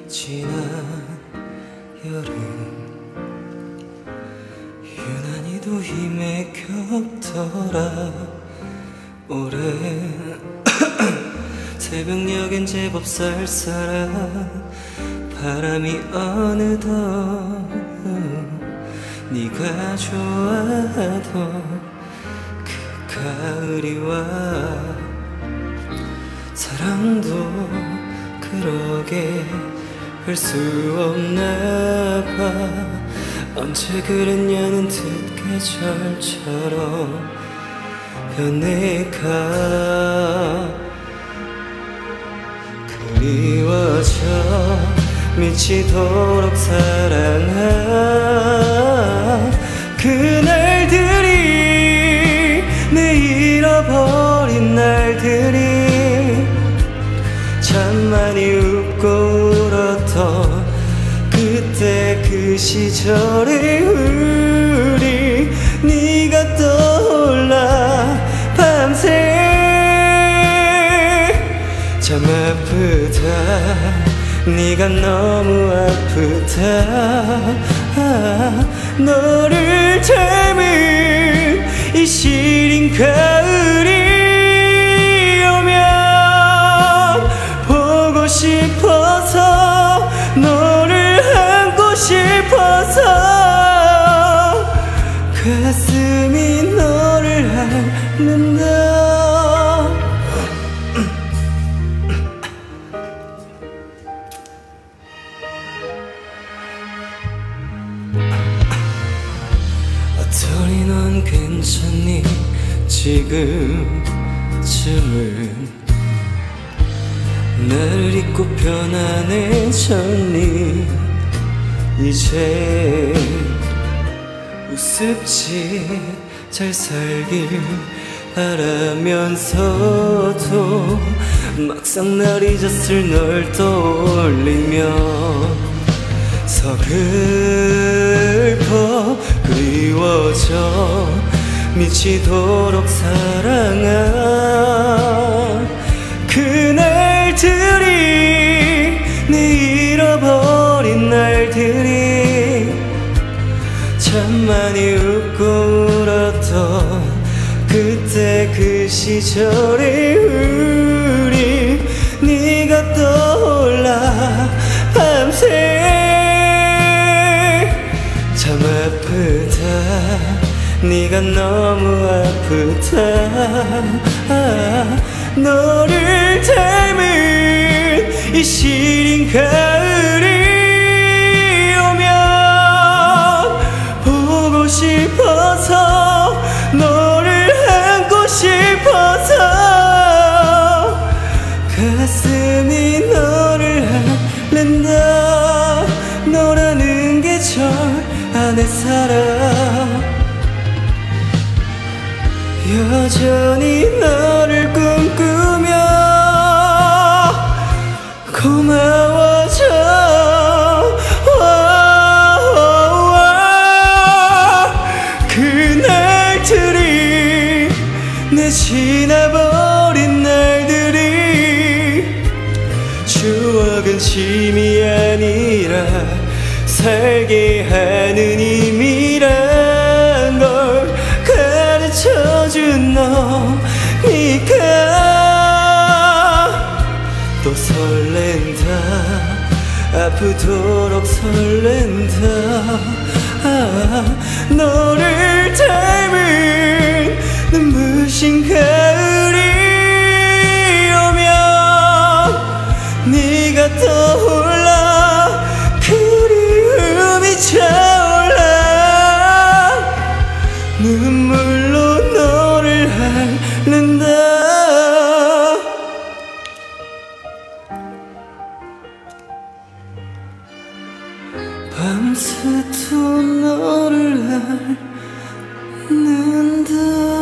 지난 여름 유난히도 힘에 겹더라. 올해 새벽녘엔 제법 쌀쌀한 바람이 어느덧 네가 좋아하던 그 가을이 와. 사랑도 그러게 할 수 없나 봐. 언제 그랬냐는 듯 계절처럼 변해가. 그리워져 미치도록 사랑한 그날들이, 내 잃어버린 날들이 참 많이 웃고 울었던 그때 그 시절의 우리. 네가 떠올라 밤새 참 아프다. 네가 너무 아프다. 너를 닮은 이 시린 가을이 오면 보고 싶어서, 너를 안고 싶어서 가슴이 너를 앓는다. 어떠니 넌 괜찮니? 지금쯤은 나를 잊고 편안해졌니? 이제 우습지 잘 살길 바라면서도 막상 날 잊었을 널 떠올리며 서글퍼 그리워져 미치도록 사랑한 그날들이, 내 잃어버린 날들이 참 많이 웃고 울었던 그때 그 시절의 우리. 네가 떠올라 밤새 참 아프다. 네가 너무 아프다. 너를 닮은 이 시린 가을이 오면 보고 싶어서, 너를 안고 싶어서 가슴이 너를 앓는다. 너라는 계절 안에 살아 여전히 너를 꿈꾸며 고마워져. 그날들이, 내 지나버린 날들이 추억은 짐이 아니라 살게 하는 힘이란 걸 가르쳐준 너니까. 또 설렌다. 아프도록 설렌다. 너를 닮은 눈부신 가을이 오면 네가 떠올라. 그리움이 차올라. 눈물로 너를 핥는다. 밤새도 너를 앓는다.